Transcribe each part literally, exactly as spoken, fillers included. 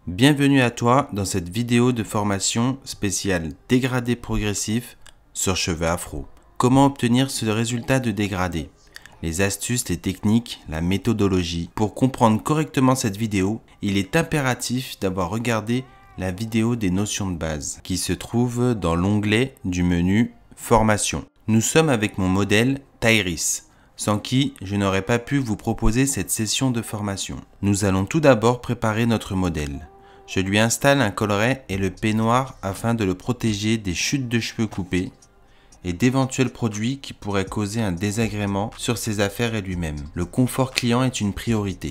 Bienvenue à toi dans cette vidéo de formation spéciale dégradé progressif sur cheveux afro. Comment obtenir ce résultat de dégradé? Les astuces, les techniques, la méthodologie. Pour comprendre correctement cette vidéo, il est impératif d'avoir regardé la vidéo des notions de base qui se trouve dans l'onglet du menu Formation. Nous sommes avec mon modèle Tyrese, sans qui je n'aurais pas pu vous proposer cette session de formation. Nous allons tout d'abord préparer notre modèle. Je lui installe un coloret et le peignoir afin de le protéger des chutes de cheveux coupés et d'éventuels produits qui pourraient causer un désagrément sur ses affaires et lui-même. Le confort client est une priorité.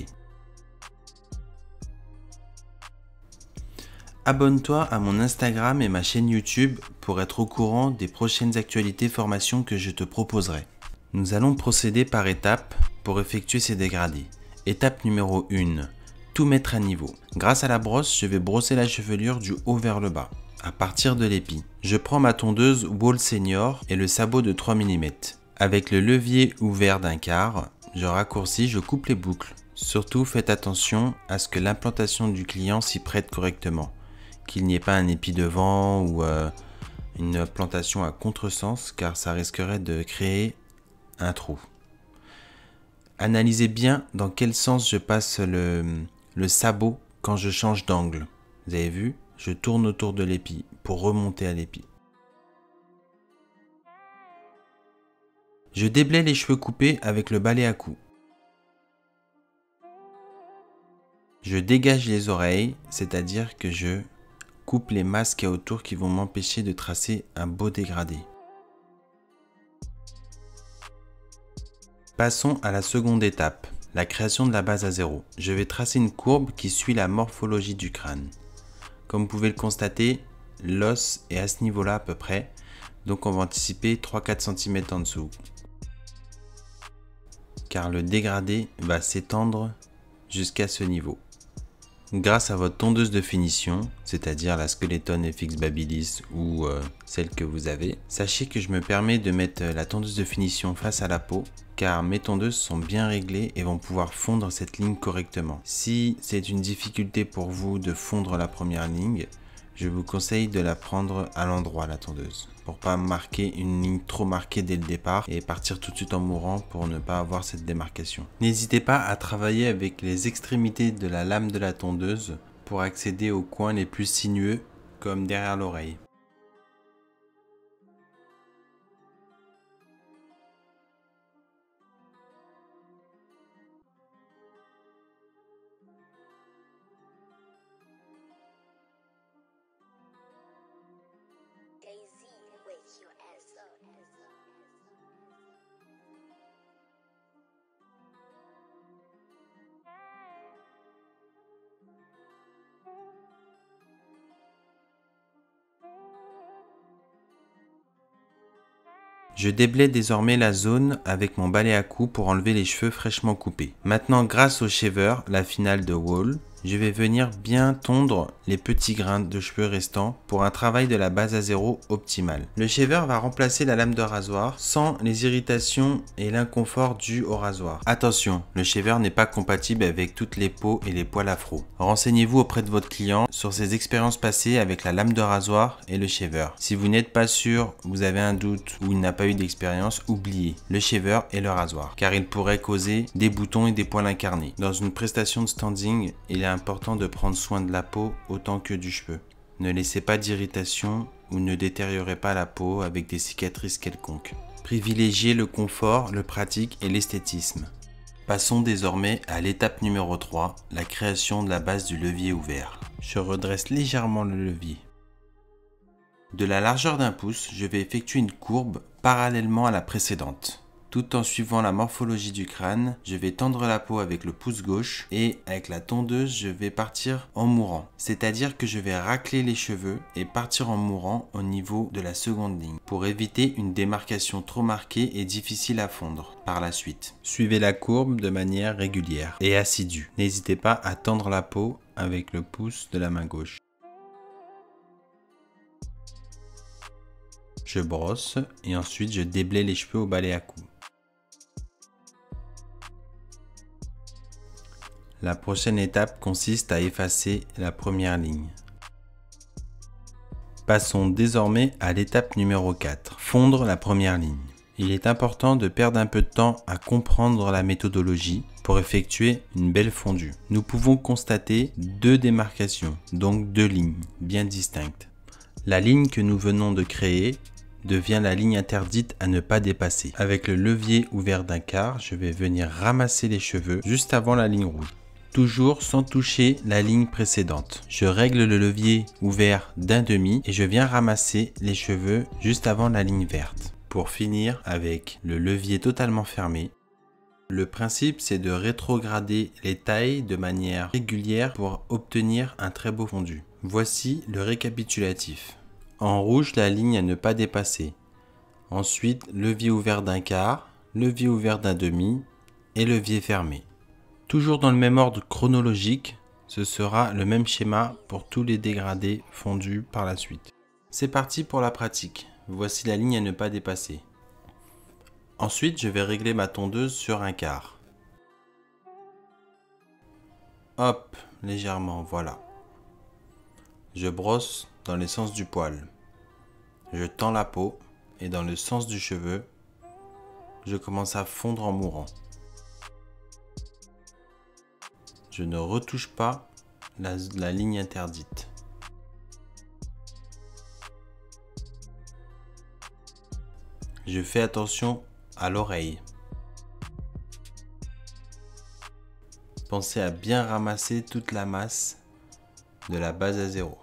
Abonne-toi à mon Instagram et ma chaîne YouTube pour être au courant des prochaines actualités formations que je te proposerai. Nous allons procéder par étapes pour effectuer ces dégradés. Étape numéro un. Tout mettre à niveau. Grâce à la brosse, je vais brosser la chevelure du haut vers le bas, à partir de l'épi. Je prends ma tondeuse Wall Senior et le sabot de trois millimètres. Avec le levier ouvert d'un quart, je raccourcis, je coupe les boucles. Surtout, faites attention à ce que l'implantation du client s'y prête correctement, qu'il n'y ait pas un épi devant ou euh, une plantation à contresens, car ça risquerait de créer un trou. Analysez bien dans quel sens je passe le, le sabot quand je change d'angle. Vous avez vu? Je tourne autour de l'épi pour remonter à l'épi. Je déblaye les cheveux coupés avec le balai à cou. Je dégage les oreilles, c'est-à-dire que je coupe les masses qu'il y a autour qui vont m'empêcher de tracer un beau dégradé. Passons à la seconde étape, la création de la base à zéro. Je vais tracer une courbe qui suit la morphologie du crâne. Comme vous pouvez le constater, l'os est à ce niveau-là à peu près, donc on va anticiper trois à quatre centimètres en dessous. Car le dégradé va s'étendre jusqu'à ce niveau. Grâce à votre tondeuse de finition, c'est-à-dire la Skeleton F X Babyliss ou euh, celle que vous avez, sachez que je me permets de mettre la tondeuse de finition face à la peau, car mes tondeuses sont bien réglées et vont pouvoir fondre cette ligne correctement. Si c'est une difficulté pour vous de fondre la première ligne, je vous conseille de la prendre à l'endroit, la tondeuse, pour pas marquer une ligne trop marquée dès le départ et partir tout de suite en mourant pour ne pas avoir cette démarcation. N'hésitez pas à travailler avec les extrémités de la lame de la tondeuse pour accéder aux coins les plus sinueux, comme derrière l'oreille. Je déblaye désormais la zone avec mon balai à cou pour enlever les cheveux fraîchement coupés. Maintenant, grâce au shaver, la finale de Wall, je vais venir bien tondre les petits grains de cheveux restants pour un travail de la base à zéro optimal. Le shaver va remplacer la lame de rasoir sans les irritations et l'inconfort dus au rasoir. Attention, le shaver n'est pas compatible avec toutes les peaux et les poils afro. Renseignez-vous auprès de votre client sur ses expériences passées avec la lame de rasoir et le shaver. Si vous n'êtes pas sûr, vous avez un doute ou il n'a pas eu d'expérience, oubliez le shaver et le rasoir, car il pourrait causer des boutons et des poils incarnés. Dans une prestation de standing, il est important de prendre soin de la peau autant que du cheveu. Ne laissez pas d'irritation ou ne détériorez pas la peau avec des cicatrices quelconques. Privilégiez le confort, le pratique et l'esthétisme. Passons désormais à l'étape numéro trois, la création de la base du levier ouvert. Je redresse légèrement le levier. De la largeur d'un pouce, je vais effectuer une courbe parallèlement à la précédente. Tout en suivant la morphologie du crâne, je vais tendre la peau avec le pouce gauche et avec la tondeuse, je vais partir en mourant. C'est-à-dire que je vais racler les cheveux et partir en mourant au niveau de la seconde ligne pour éviter une démarcation trop marquée et difficile à fondre par la suite. Suivez la courbe de manière régulière et assidue. N'hésitez pas à tendre la peau avec le pouce de la main gauche. Je brosse et ensuite je déblaye les cheveux au balai à cou. La prochaine étape consiste à effacer la première ligne. Passons désormais à l'étape numéro quatre, fondre la première ligne. Il est important de perdre un peu de temps à comprendre la méthodologie pour effectuer une belle fondue. Nous pouvons constater deux démarcations, donc deux lignes bien distinctes. La ligne que nous venons de créer devient la ligne interdite à ne pas dépasser. Avec le levier ouvert d'un quart, je vais venir ramasser les cheveux juste avant la ligne rouge. Toujours sans toucher la ligne précédente. Je règle le levier ouvert d'un demi et je viens ramasser les cheveux juste avant la ligne verte. Pour finir avec le levier totalement fermé. Le principe, c'est de rétrograder les tailles de manière régulière pour obtenir un très beau fondu. Voici le récapitulatif. En rouge, la ligne à ne pas dépasser. Ensuite, levier ouvert d'un quart, levier ouvert d'un demi et levier fermé. Toujours dans le même ordre chronologique, ce sera le même schéma pour tous les dégradés fondus par la suite. C'est parti pour la pratique. Voici la ligne à ne pas dépasser. Ensuite, je vais régler ma tondeuse sur un quart. Hop, légèrement, voilà. Je brosse dans le sens du poil. Je tends la peau et dans le sens du cheveu, je commence à fondre en mourant. Je ne retouche pas la, la ligne interdite. Je fais attention à l'oreille. Pensez à bien ramasser toute la masse de la base à zéro.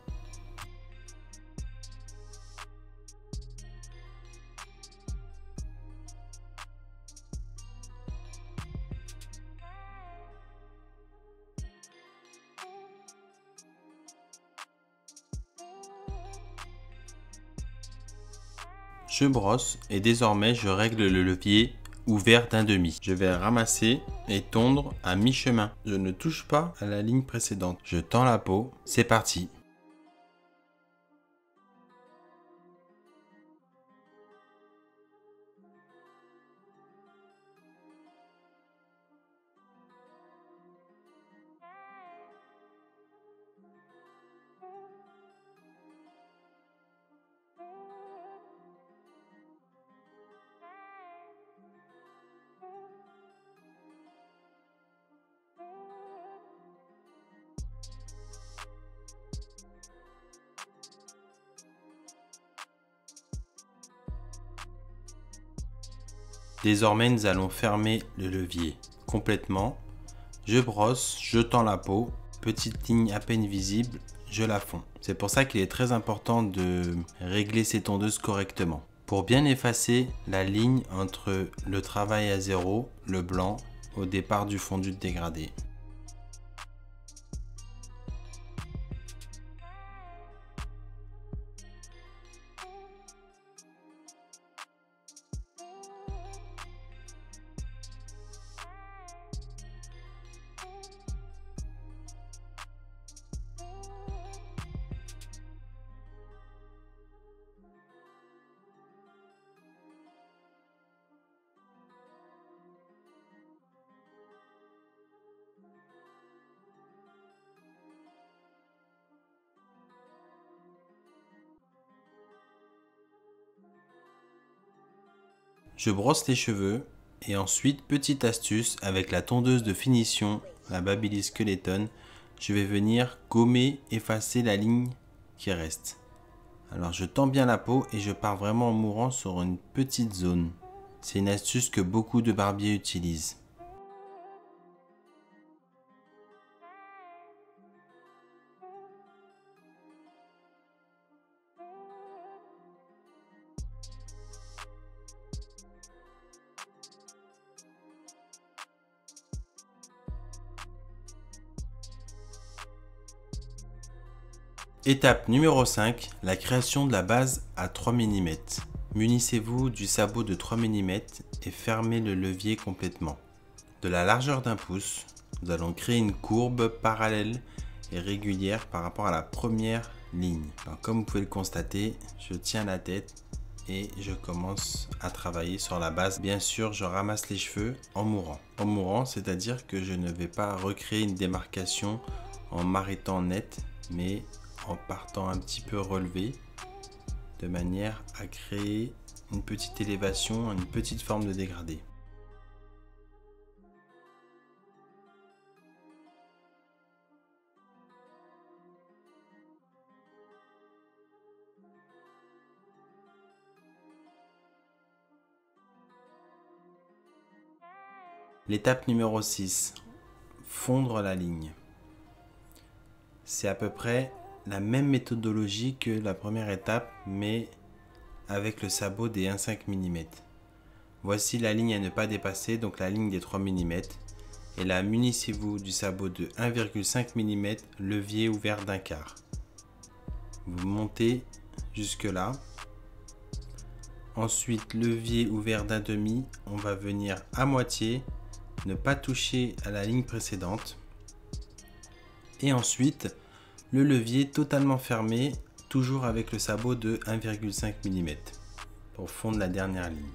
Je brosse et désormais je règle le levier ouvert d'un demi. Je vais ramasser et tondre à mi-chemin. Je ne touche pas à la ligne précédente. Je tends la peau. C'est parti. Désormais, nous allons fermer le levier complètement. Je brosse, je tends la peau, petite ligne à peine visible, je la fonds. C'est pour ça qu'il est très important de régler ces tondeuses correctement. Pour bien effacer la ligne entre le travail à zéro, le blanc, au départ du fondu de dégradé. Je brosse les cheveux et ensuite, petite astuce, avec la tondeuse de finition, la Babyliss Skeleton, je vais venir gommer, effacer la ligne qui reste. Alors je tends bien la peau et je pars vraiment en mourant sur une petite zone. C'est une astuce que beaucoup de barbiers utilisent. Étape numéro cinq, la création de la base à trois millimètres. Munissez-vous du sabot de trois millimètres et fermez le levier complètement. De la largeur d'un pouce, nous allons créer une courbe parallèle et régulière par rapport à la première ligne. Alors, comme vous pouvez le constater, je tiens la tête et je commence à travailler sur la base. Bien sûr, je ramasse les cheveux en mourant. En mourant, c'est-à-dire que je ne vais pas recréer une démarcation en m'arrêtant net, mais en partant un petit peu relevé, de manière à créer une petite élévation, une petite forme de dégradé. L'étape numéro six, fondre la ligne. C'est à peu près la même méthodologie que la première étape, mais avec le sabot des un virgule cinq millimètres. Voici la ligne à ne pas dépasser, donc la ligne des trois millimètres. Et là, munissez-vous du sabot de un virgule cinq millimètres, levier ouvert d'un quart. Vous montez jusque là. Ensuite, levier ouvert d'un demi, on va venir à moitié, ne pas toucher à la ligne précédente. Et ensuite, le levier totalement fermé, toujours avec le sabot de un virgule cinq millimètres pour fondre la dernière ligne.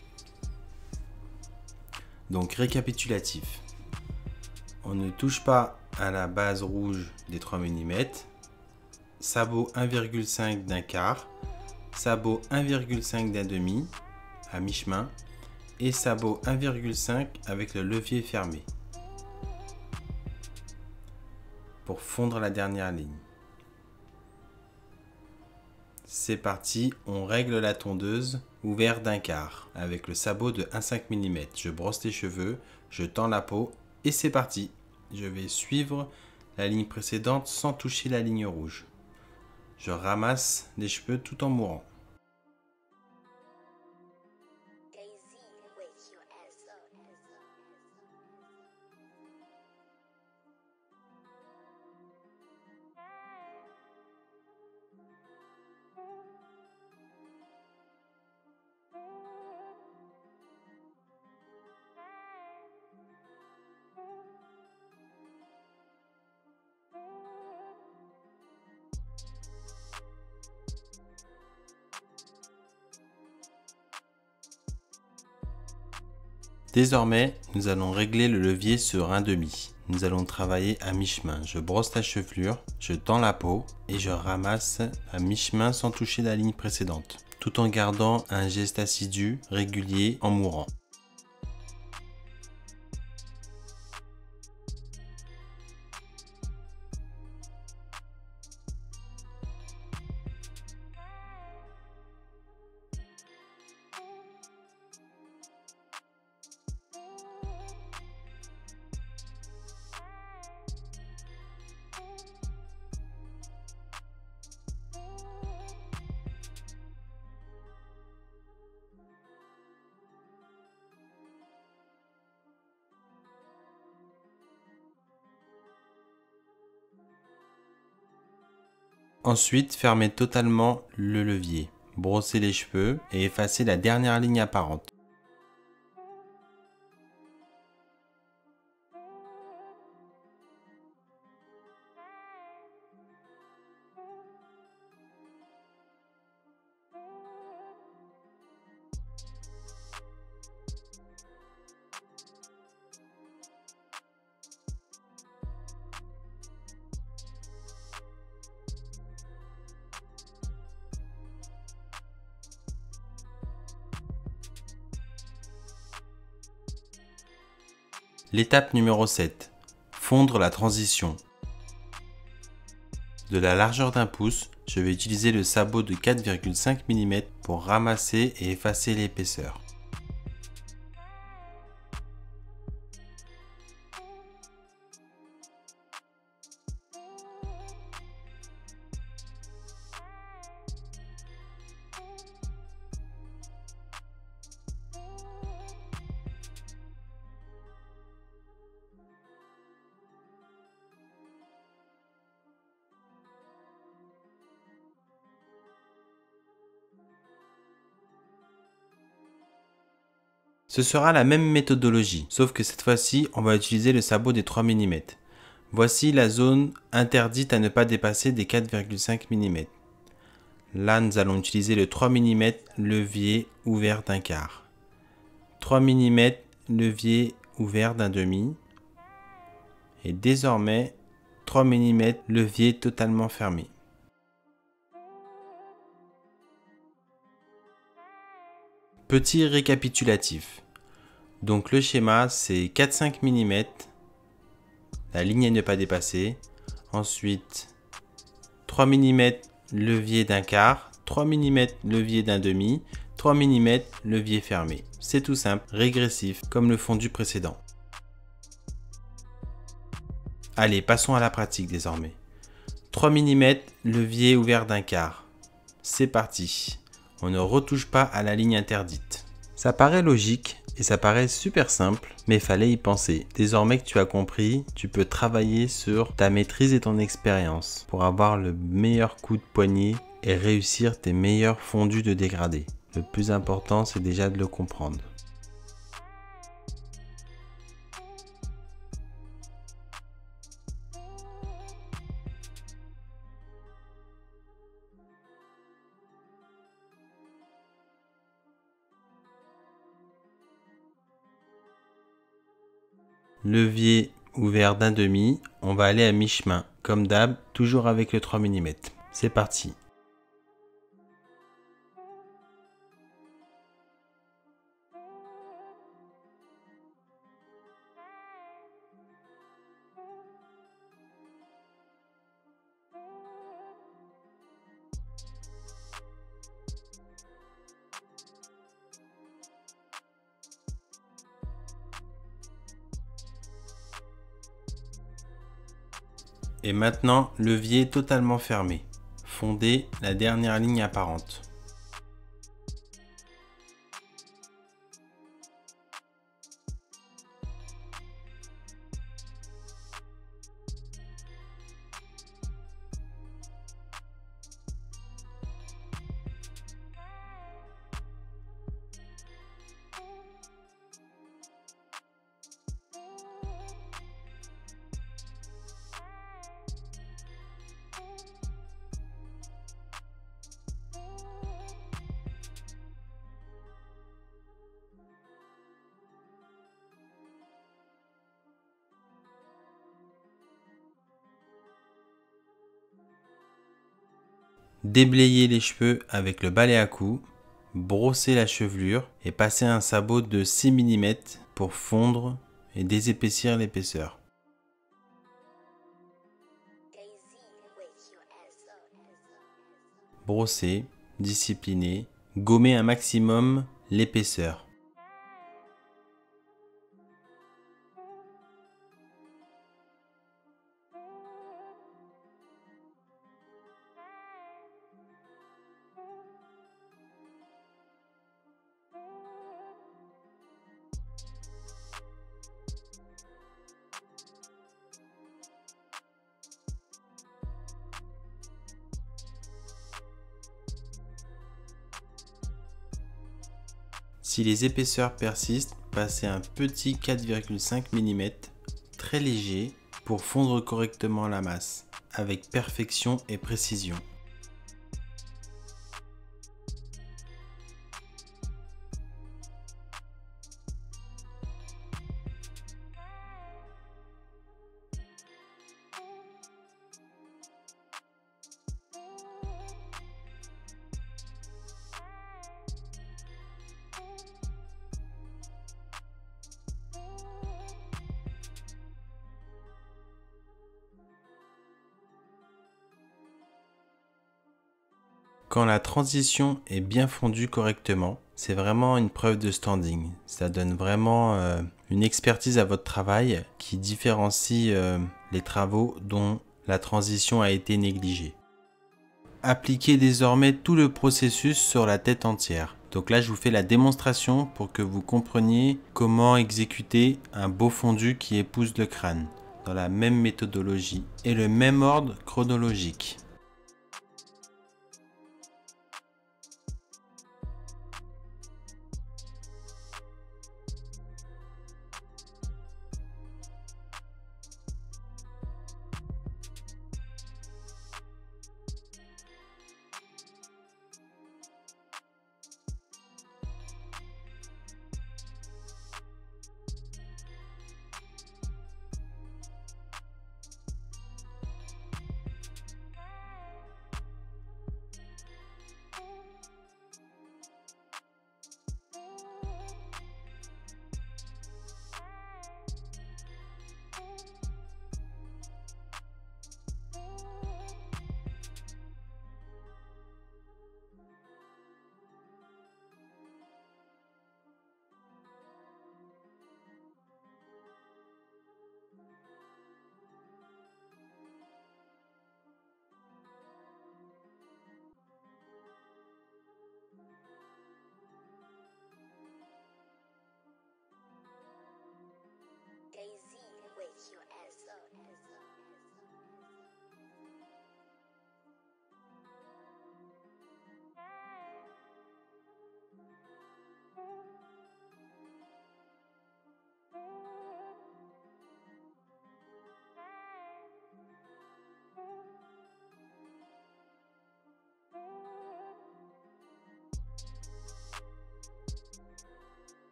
Donc récapitulatif, on ne touche pas à la base rouge des trois millimètres, sabot un virgule cinq d'un quart, sabot un virgule cinq d'un demi à mi-chemin et sabot un virgule cinq avec le levier fermé pour fondre la dernière ligne. C'est parti, on règle la tondeuse ouvert d'un quart avec le sabot de un virgule cinq millimètres. Je brosse les cheveux, je tends la peau et c'est parti. Je vais suivre la ligne précédente sans toucher la ligne rouge. Je ramasse les cheveux tout en mourant. Désormais, nous allons régler le levier sur un demi. Nous allons travailler à mi-chemin. Je brosse la chevelure, je tends la peau et je ramasse à mi-chemin sans toucher la ligne précédente, tout en gardant un geste assidu, régulier, en mourant. Ensuite, fermez totalement le levier, brossez les cheveux et effacez la dernière ligne apparente. L'étape numéro sept. Fondre la transition. De la largeur d'un pouce, je vais utiliser le sabot de quatre virgule cinq millimètres pour ramasser et effacer l'épaisseur. Ce sera la même méthodologie, sauf que cette fois-ci, on va utiliser le sabot des trois millimètres. Voici la zone interdite à ne pas dépasser des quatre virgule cinq millimètres. Là, nous allons utiliser le trois millimètres levier ouvert d'un quart. trois millimètres levier ouvert d'un demi. Et désormais, trois millimètres levier totalement fermé. Petit récapitulatif. Donc le schéma, c'est quatre à cinq millimètres, la ligne à ne pas dépasser. Ensuite, trois millimètres levier d'un quart, trois millimètres levier d'un demi, trois millimètres levier fermé. C'est tout simple, régressif, comme le fondu précédent. Allez, passons à la pratique désormais. trois millimètres levier ouvert d'un quart. C'est parti. On ne retouche pas à la ligne interdite. Ça paraît logique et ça paraît super simple, mais il fallait y penser. Désormais que tu as compris, tu peux travailler sur ta maîtrise et ton expérience pour avoir le meilleur coup de poignet et réussir tes meilleurs fondus de dégradé. Le plus important, c'est déjà de le comprendre. Levier ouvert d'un demi, on va aller à mi-chemin, comme d'hab, toujours avec le trois millimètres. C'est parti. Et maintenant, levier totalement fermé. Fondez la dernière ligne apparente. Déblayez les cheveux avec le balai à cou, brossez la chevelure et passez un sabot de six millimètres pour fondre et désépaissir l'épaisseur. Brossez, disciplinez, gommez un maximum l'épaisseur. Si les épaisseurs persistent, passez un petit quatre virgule cinq millimètres, très léger, pour fondre correctement la masse, avec perfection et précision. Quand la transition est bien fondue correctement, c'est vraiment une preuve de standing. Ça donne vraiment euh, une expertise à votre travail qui différencie euh, les travaux dont la transition a été négligée. Appliquez désormais tout le processus sur la tête entière. Donc là, je vous fais la démonstration pour que vous compreniez comment exécuter un beau fondu qui épouse le crâne, dans la même méthodologie et le même ordre chronologique.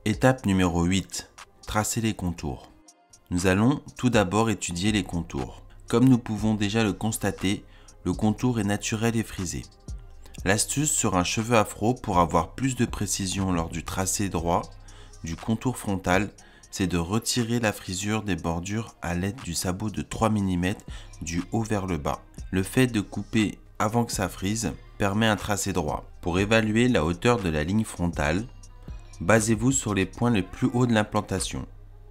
Étape numéro huit. Tracer les contours. Nous allons tout d'abord étudier les contours. Comme nous pouvons déjà le constater, le contour est naturel et frisé. L'astuce sur un cheveu afro pour avoir plus de précision lors du tracé droit du contour frontal, c'est de retirer la frisure des bordures à l'aide du sabot de trois millimètres du haut vers le bas. Le fait de couper avant que ça frise permet un tracé droit. Pour évaluer la hauteur de la ligne frontale, basez-vous sur les points les plus hauts de l'implantation.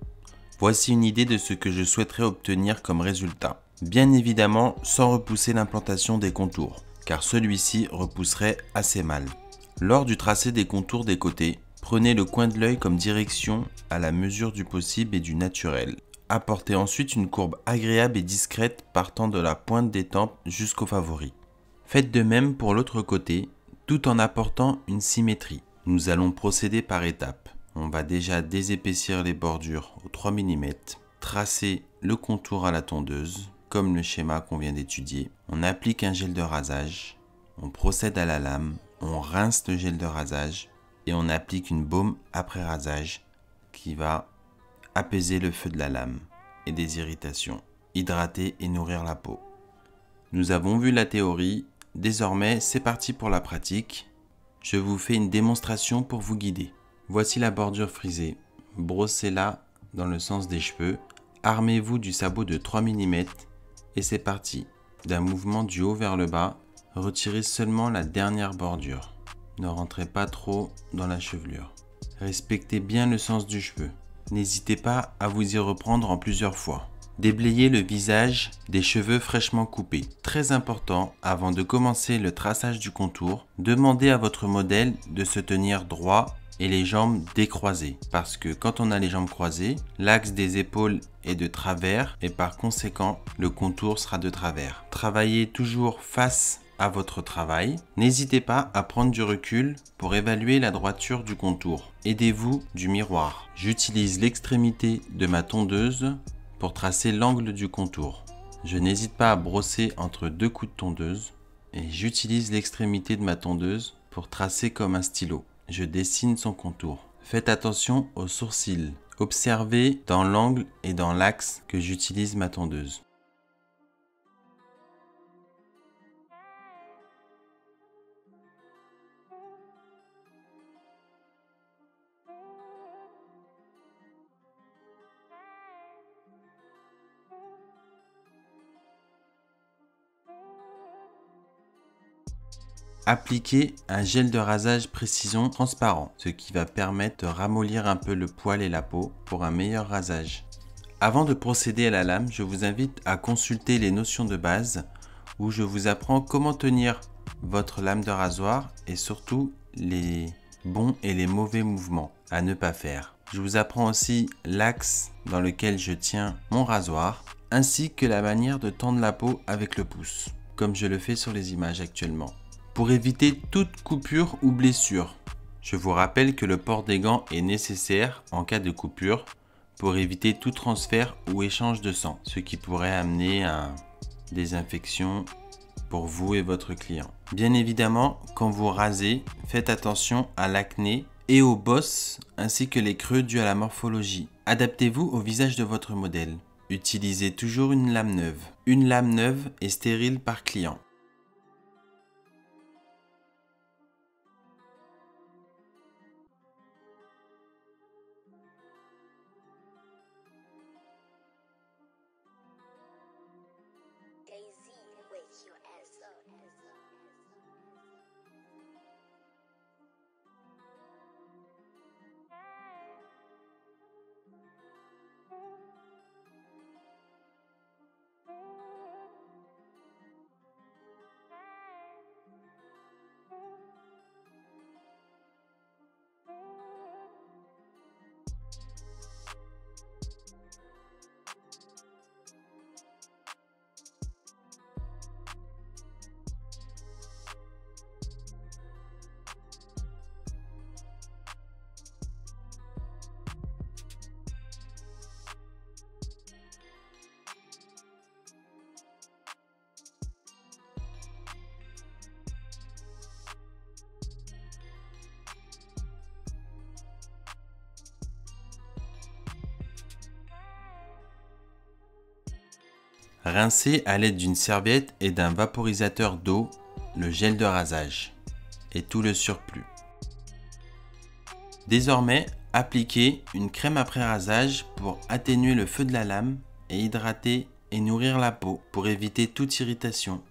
Voici une idée de ce que je souhaiterais obtenir comme résultat. Bien évidemment sans repousser l'implantation des contours, car celui-ci repousserait assez mal. Lors du tracé des contours des côtés, prenez le coin de l'œil comme direction à la mesure du possible et du naturel. Apportez ensuite une courbe agréable et discrète partant de la pointe des tempes jusqu'au favori. Faites de même pour l'autre côté, tout en apportant une symétrie. Nous allons procéder par étapes. On va déjà désépaissir les bordures aux trois millimètres, tracer le contour à la tondeuse, comme le schéma qu'on vient d'étudier. On applique un gel de rasage, on procède à la lame, on rince le gel de rasage et on applique une baume après rasage qui va apaiser le feu de la lame et des irritations, hydrater et nourrir la peau. Nous avons vu la théorie, désormais c'est parti pour la pratique. Je vous fais une démonstration pour vous guider. Voici la bordure frisée, brossez-la dans le sens des cheveux, armez-vous du sabot de trois millimètres et c'est parti. D'un mouvement du haut vers le bas, retirez seulement la dernière bordure. Ne rentrez pas trop dans la chevelure. Respectez bien le sens du cheveu. N'hésitez pas à vous y reprendre en plusieurs fois. Déblayez le visage des cheveux fraîchement coupés. Très important, avant de commencer le traçage du contour, demandez à votre modèle de se tenir droit et les jambes décroisées. Parce que quand on a les jambes croisées, l'axe des épaules est de travers et par conséquent, le contour sera de travers. Travaillez toujours face à votre travail. N'hésitez pas à prendre du recul pour évaluer la droiture du contour. Aidez-vous du miroir. J'utilise l'extrémité de ma tondeuse pour tracer l'angle du contour. Je n'hésite pas à brosser entre deux coups de tondeuse et j'utilise l'extrémité de ma tondeuse pour tracer comme un stylo. Je dessine son contour. Faites attention aux sourcils. Observez dans l'angle et dans l'axe que j'utilise ma tondeuse. Appliquez un gel de rasage précision transparent, ce qui va permettre de ramollir un peu le poil et la peau pour un meilleur rasage. Avant de procéder à la lame, je vous invite à consulter les notions de base où je vous apprends comment tenir votre lame de rasoir et surtout les bons et les mauvais mouvements à ne pas faire. Je vous apprends aussi l'axe dans lequel je tiens mon rasoir ainsi que la manière de tendre la peau avec le pouce, comme je le fais sur les images actuellement. Pour éviter toute coupure ou blessure, je vous rappelle que le port des gants est nécessaire en cas de coupure pour éviter tout transfert ou échange de sang, ce qui pourrait amener à des infections pour vous et votre client. Bien évidemment, quand vous rasez, faites attention à l'acné et aux bosses ainsi que les creux dus à la morphologie. Adaptez-vous au visage de votre modèle. Utilisez toujours une lame neuve. Une lame neuve est stérile par client. Rincez à l'aide d'une serviette et d'un vaporisateur d'eau le gel de rasage et tout le surplus. Désormais, appliquez une crème après rasage pour atténuer le feu de la lame et hydrater et nourrir la peau pour éviter toute irritation.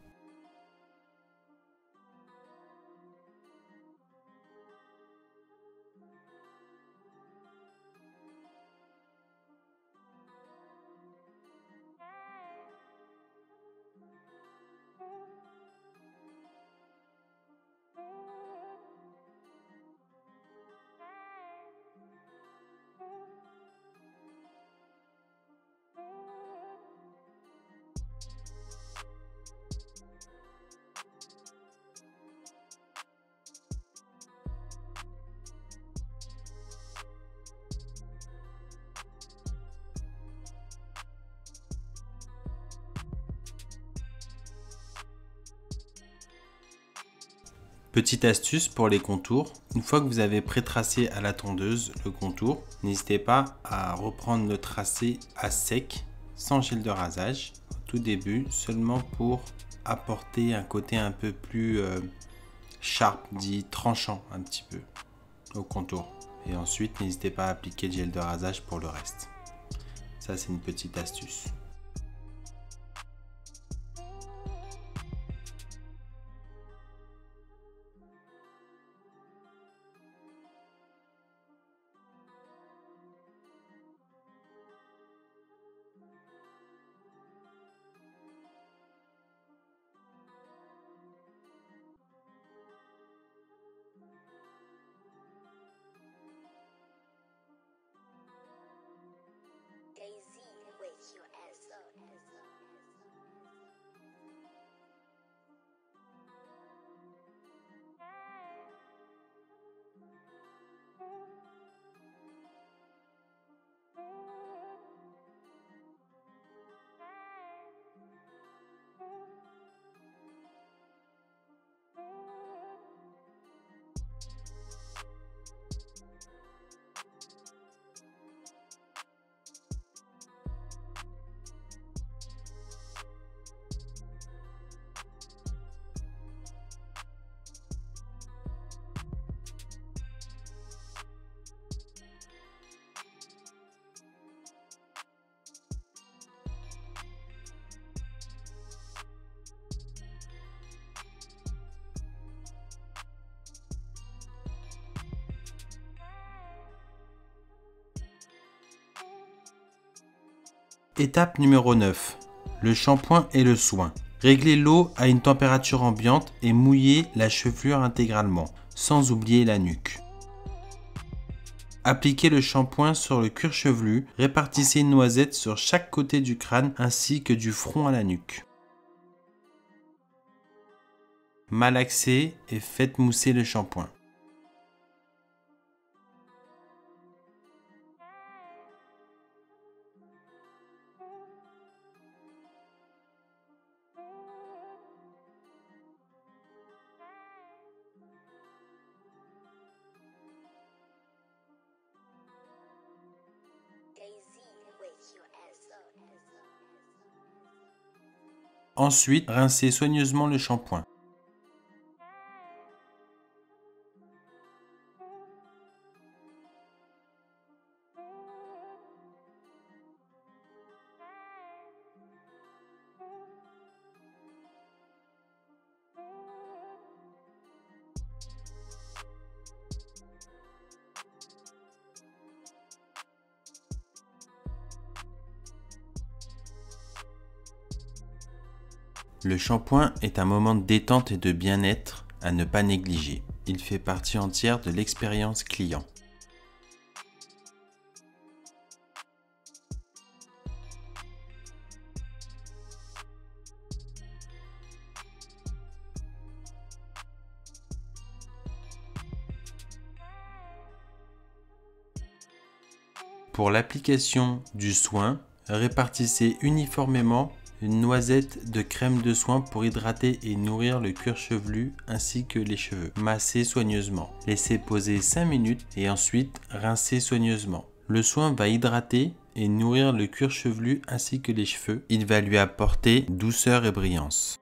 Petite astuce pour les contours, une fois que vous avez pré-tracé à la tondeuse le contour, n'hésitez pas à reprendre le tracé à sec, sans gel de rasage, au tout début, seulement pour apporter un côté un peu plus euh, sharp, dit tranchant un petit peu au contour. Et ensuite, n'hésitez pas à appliquer le gel de rasage pour le reste. Ça, c'est une petite astuce. Étape numéro neuf. Le shampoing et le soin. Réglez l'eau à une température ambiante et mouillez la chevelure intégralement, sans oublier la nuque. Appliquez le shampoing sur le cuir chevelu, répartissez une noisette sur chaque côté du crâne ainsi que du front à la nuque. Malaxez et faites mousser le shampoing. Ensuite, rincez soigneusement le shampoing. Le shampoing est un moment de détente et de bien-être à ne pas négliger. Il fait partie entière de l'expérience client. Pour l'application du soin, répartissez uniformément une noisette de crème de soin pour hydrater et nourrir le cuir chevelu ainsi que les cheveux. Massez soigneusement. Laissez poser cinq minutes et ensuite rincez soigneusement. Le soin va hydrater et nourrir le cuir chevelu ainsi que les cheveux. Il va lui apporter douceur et brillance.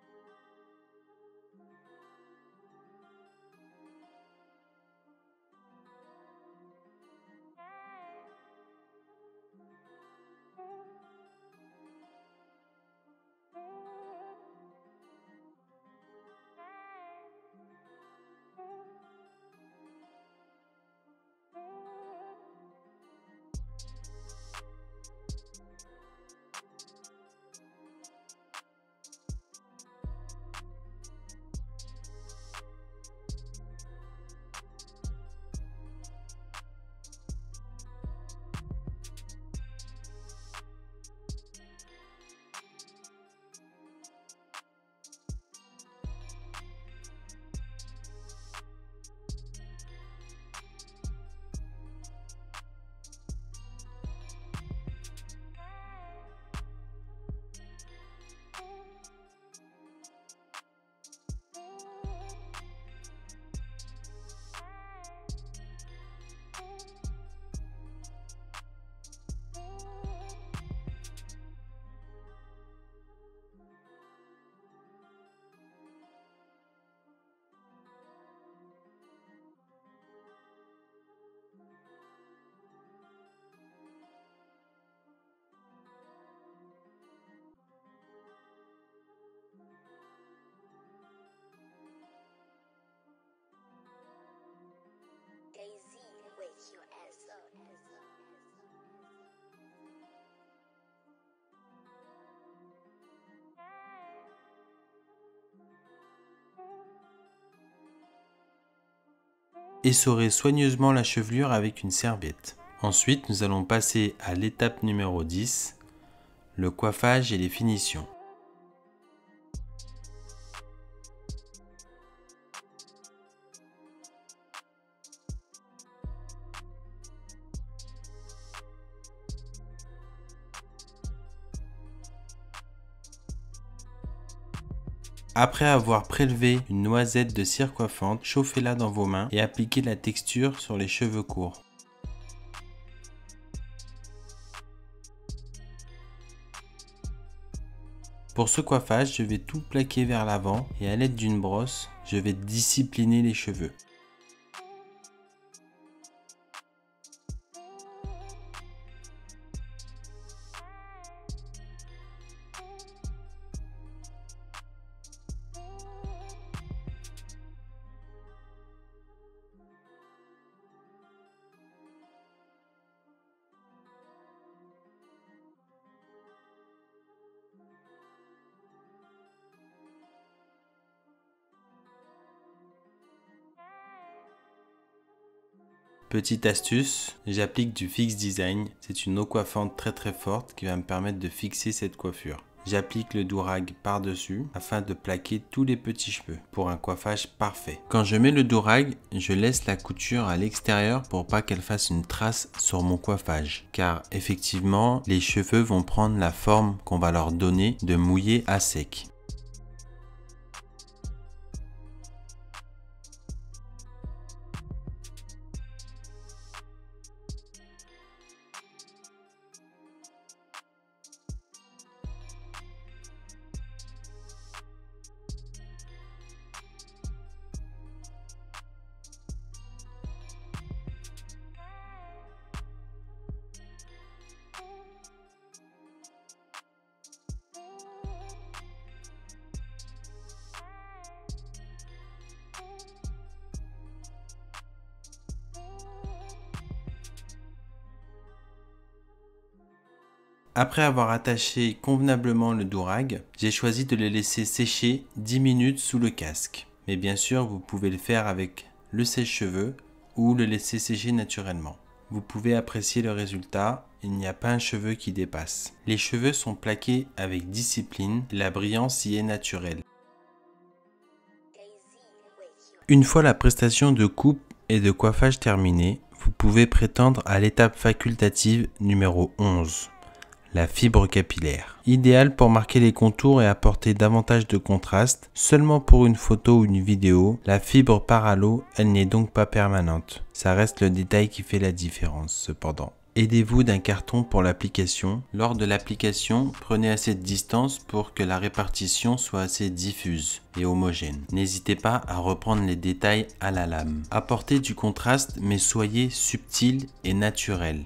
Essorez soigneusement la chevelure avec une serviette. Ensuite, nous allons passer à l'étape numéro dix, le coiffage et les finitions. Après avoir prélevé une noisette de cire coiffante, chauffez-la dans vos mains et appliquez la texture sur les cheveux courts. Pour ce coiffage, je vais tout plaquer vers l'avant et à l'aide d'une brosse, je vais discipliner les cheveux. Petite astuce, j'applique du Fix Design, c'est une eau coiffante très très forte qui va me permettre de fixer cette coiffure. J'applique le durag par-dessus afin de plaquer tous les petits cheveux pour un coiffage parfait. Quand je mets le durag, je laisse la couture à l'extérieur pour pas qu'elle fasse une trace sur mon coiffage. Car effectivement, les cheveux vont prendre la forme qu'on va leur donner de mouillé à sec. Après avoir attaché convenablement le durag, j'ai choisi de le laisser sécher dix minutes sous le casque. Mais bien sûr, vous pouvez le faire avec le sèche-cheveux ou le laisser sécher naturellement. Vous pouvez apprécier le résultat, il n'y a pas un cheveu qui dépasse. Les cheveux sont plaqués avec discipline, la brillance y est naturelle. Une fois la prestation de coupe et de coiffage terminée, vous pouvez prétendre à l'étape facultative numéro onze. La fibre capillaire. Idéal pour marquer les contours et apporter davantage de contraste. Seulement pour une photo ou une vidéo, la fibre par halo, elle n'est donc pas permanente. Ça reste le détail qui fait la différence cependant. Aidez-vous d'un carton pour l'application. Lors de l'application, prenez assez de distance pour que la répartition soit assez diffuse et homogène. N'hésitez pas à reprendre les détails à la lame. Apportez du contraste mais soyez subtil et naturel.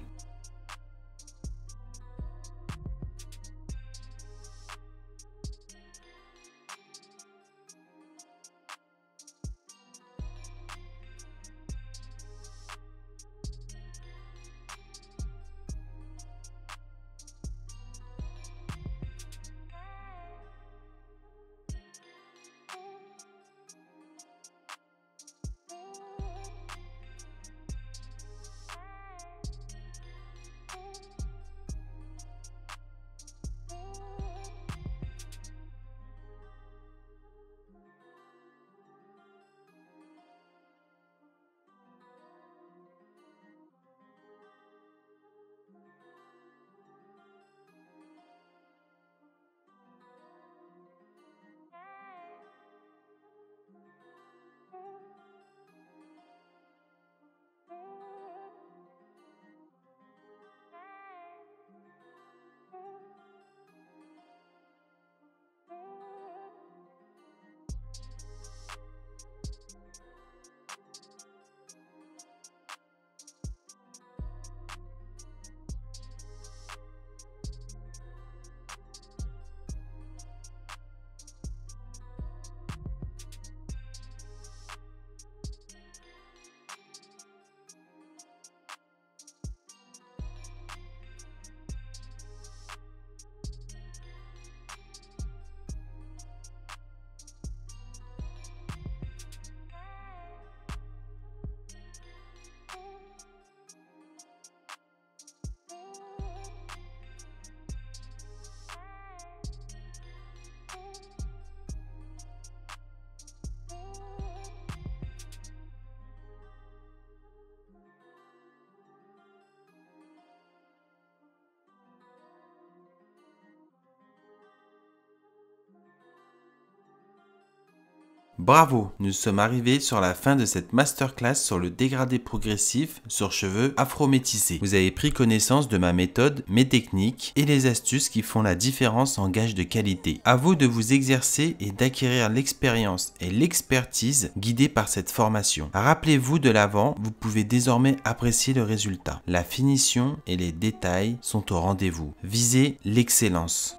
Bravo, nous sommes arrivés sur la fin de cette masterclass sur le dégradé progressif sur cheveux afro-métissés. Vous avez pris connaissance de ma méthode, mes techniques et les astuces qui font la différence en gage de qualité. À vous de vous exercer et d'acquérir l'expérience et l'expertise guidée par cette formation. Rappelez-vous de l'avant, vous pouvez désormais apprécier le résultat. La finition et les détails sont au rendez-vous. Visez l'excellence.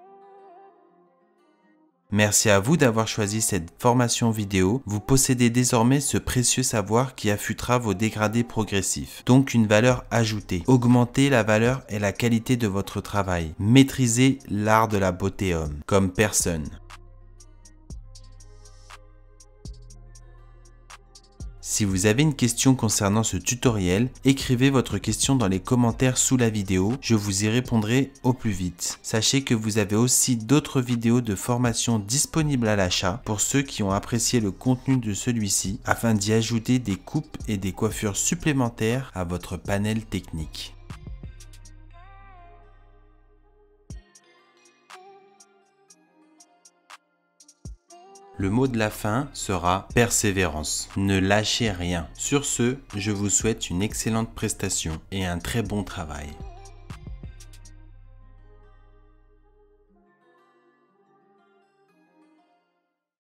Merci à vous d'avoir choisi cette formation vidéo. Vous possédez désormais ce précieux savoir qui affûtera vos dégradés progressifs. Donc une valeur ajoutée. Augmentez la valeur et la qualité de votre travail. Maîtrisez l'art de la beauté homme, comme personne. Si vous avez une question concernant ce tutoriel, écrivez votre question dans les commentaires sous la vidéo, je vous y répondrai au plus vite. Sachez que vous avez aussi d'autres vidéos de formation disponibles à l'achat pour ceux qui ont apprécié le contenu de celui-ci afin d'y ajouter des coupes et des coiffures supplémentaires à votre panel technique. Le mot de la fin sera persévérance. Ne lâchez rien. Sur ce, je vous souhaite une excellente prestation et un très bon travail.